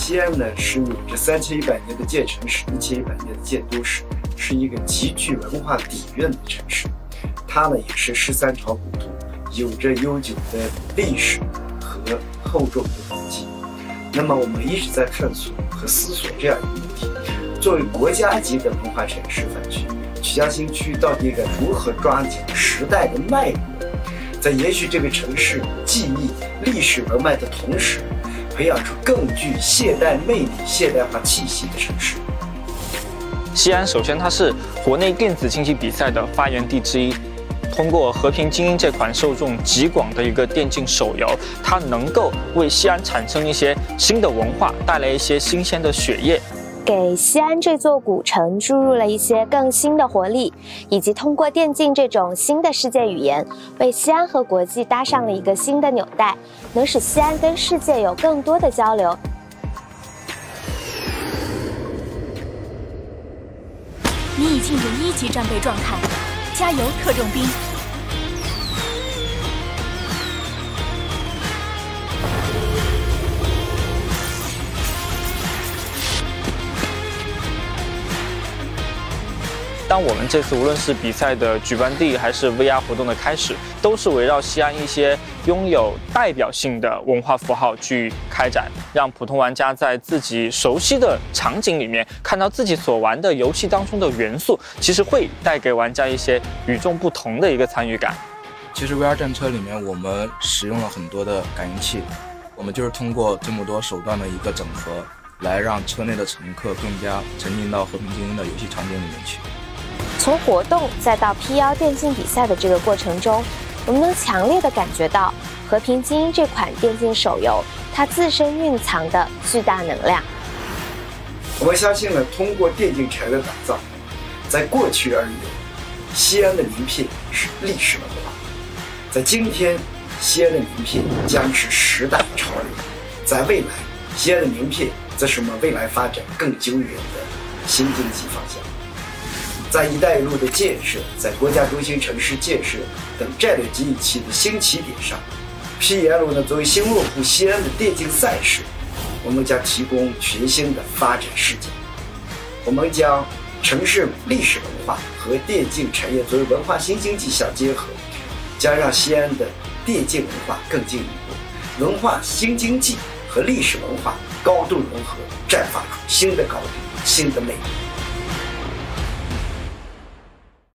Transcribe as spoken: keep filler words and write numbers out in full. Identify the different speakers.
Speaker 1: 西安呢是有着三千一百年的建城史，一千一百年的建都史，是一个极具文化底蕴的城市。它呢也是十三朝古都，有着悠久的历史和厚重的古迹。那么我们一直在探索和思索这样一个问题：作为国家级的文化城市范区，曲江新区到底该如何抓紧时代的脉搏，在延续这个城市记忆、历史文脉的同时，培养出更具现代魅力、现代化气息的城市。
Speaker 2: 西安首先它是国内电子竞技比赛的发源地之一。通过《和平精英》这款受众极广的一个电竞手游，它能够为西安产生一些新的文化，带来一些新鲜的血液，
Speaker 3: 给西安这座古城注入了一些更新的活力，以及通过电竞这种新的世界语言，为西安和国际搭上了一个新的纽带，能使西安跟世界有更多的交流。
Speaker 4: 你已进入一级战备状态，加油，特种兵！
Speaker 2: 当我们这次无论是比赛的举办地，还是 V R 活动的开始，都是围绕西安一些拥有代表性的文化符号去开展，让普通玩家在自己熟悉的场景里面看到自己所玩的游戏当中的元素，其实会带给玩家一些与众不同的一个参与感。
Speaker 5: 其实 V R 战车里面我们使用了很多的感应器，我们就是通过这么多手段的一个整合，来让车内的乘客更加沉浸到和平精英的游戏场景里面去。
Speaker 3: 从活动再到 P 一 电竞比赛的这个过程中，我们能强烈地感觉到《和平精英》这款电竞手游它自身蕴藏的巨大能量。
Speaker 1: 我们相信呢，通过电竞城的打造，在过去而言，西安的名片是历史文化；在今天，西安的名片将是时代潮流；在未来，西安的名片则是我们未来发展更久远的新经济方向。在“一带一路”的建设，在国家中心城市建设等战略机遇期的新起点上 ，P 一 L 呢作为新落户西安的电竞赛事，我们将提供全新的发展视角。我们将城市历史文化和电竞产业作为文化新经济相结合，将让西安的电竞文化更进一步，文化新经济和历史文化高度融合，绽放出新的高度、新的魅力。